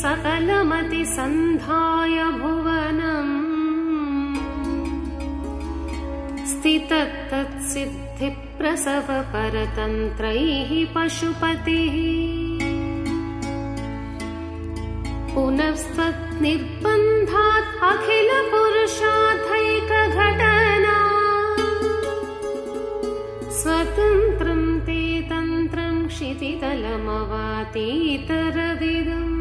सकलमतिसन्धाय भुवनम् स्थितत्तत्सिद्धिप्रसवपरतन्त्रैः पशुपतिः पुनस्त्वन्निर्बन्धात् अखिलपुरुषार्थैकघटना स्वतन्त्रं ते तन्त्रं क्षितितलमवातीतरदिदम्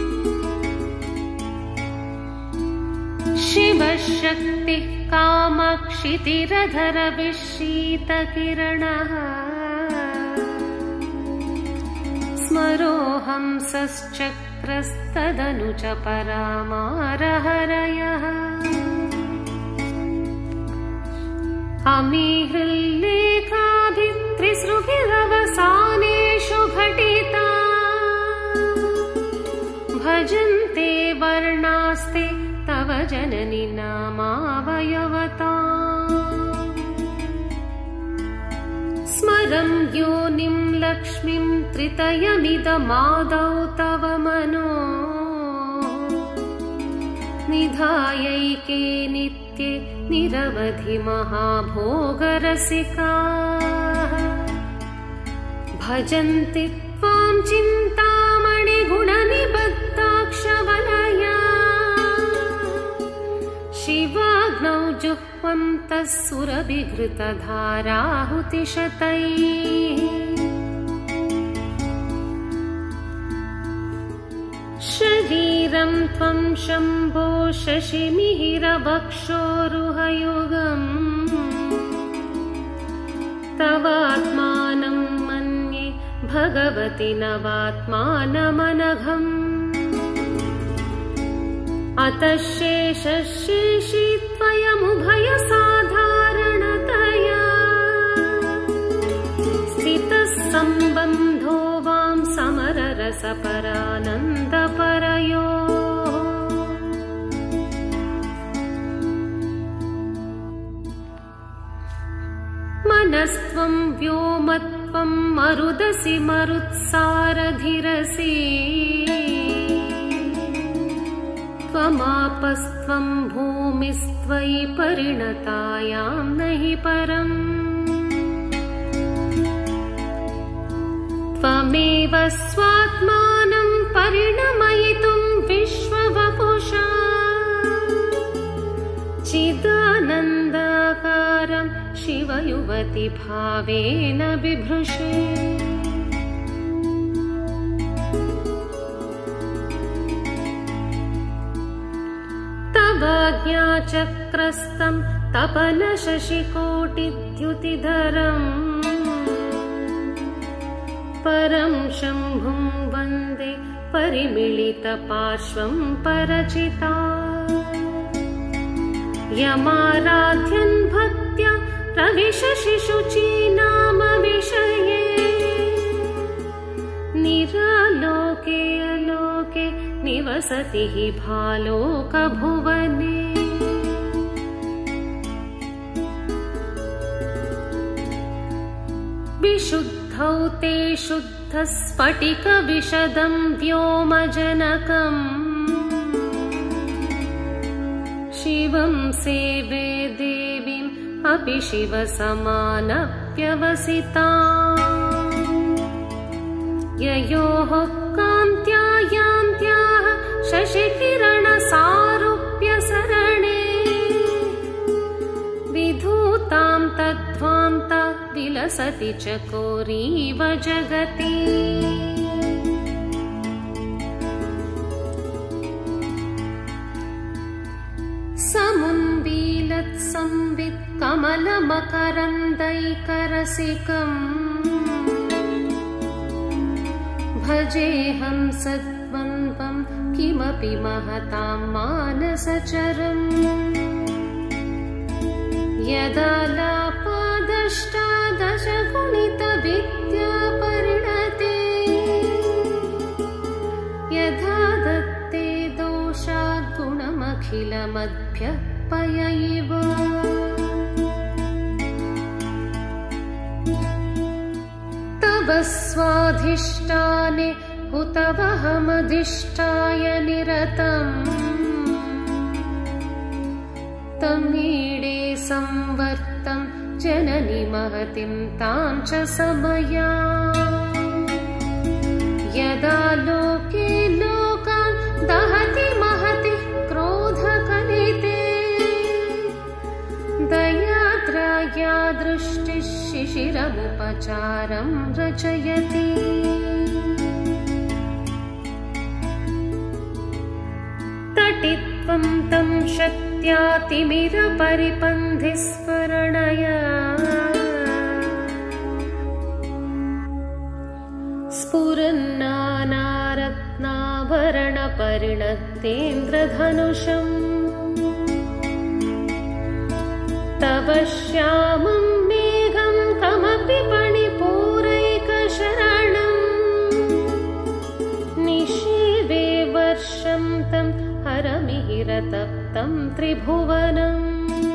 शिवशक्तिः कामक्षितिरधरविशीतकिरणः स्मरोऽहंसश्चक्रस्तदनु च परामारहरयः अमीहृल्लेखाभित्रिसृभिरवसानेषु घटिता भजन्ते वर्णास्ते तव जननि नामावयवता स्मरं योनिं लक्ष्मीं त्रितयमिदमादौ तव मनो निधायैके नित्ये निरवधि महाभोगरसिकाः भजन्ति त्वां चिन्तामणिगुणनिबद्धाक्षवलया शिवाग्नौ जुह्वन्तः सुरभिघृतधाराहुतिशतैः शरीरं त्वं शम्भो शशिमिहिरवक्षोरुहयुगम् तवात्मानं मन्ये भगवति नवात्मानमनघम् अतः शेषशेषी त्वयमुभयसाधारणतया स्थितः सम्बन्धो वां समररसपरानन्दपरयो मनस्त्वं व्योमत्वं मरुदसि मरुत्सारधिरसि त्वमापस्त्वं भूमिस्त्वयि परिणतायां नहि परम् त्वमेव स्वात्मानं परिणमयितुं विश्ववपुषा चिदानन्दाकारं शिवयुवति भावेन बिभृशे तवाज्ञाचक्रस्तं तपनशशिकोटिद्युतिधरम् परं शम्भुं वन्दे परिमिलितपार्श्वं परचिता यमाराध्यन् भक्त्या प्रविशशिशुची नाम विषये निरालोके अलोके निवसति हि भालोकभुवने विशुद्धौ ते शुद्धस्फटिकविशदं व्योमजनकम् शिवं सेवे देवीम् अपि शिवसमानप्यवसिताम् ययोः कान्त्या यान्त्याः शशिकिरणसारूप्यसरणे विधूतां तद्ध्वान्ता विलसति चकोरीव जगति समुन्मीलत्संवित् कमलमकरन्दैकरसिकम् भजेऽहं सद्वन्द्वं किमपि महतां मानसचरम् यदा लापादष्टादशगुणितविद्या परिणते यथा दत्ते दोषाद्गुणमखिलमध्यपय इव तव स्वाधिष्ठाने हुतवहमधिष्ठाय निरतम् तमीडे संवर्तं जननि महतिं तां च समया यदा लोके लोकान् दहति महति क्रोधकलिते दयाद्राया दृष्टिः शिशिरमुपचारं रचयति तटित्वं तं शक्त्यातिमिरपरिपन्थिस्फुरणया स्फुरन्नानारत्नाभरणपरिणतेन्द्रधनुषम् तव श्यामं मेघं कमपि फणिपूरैकशरणम् निशीवे वर्षं तं हरमिहिरतप्तं त्रिभुवनम्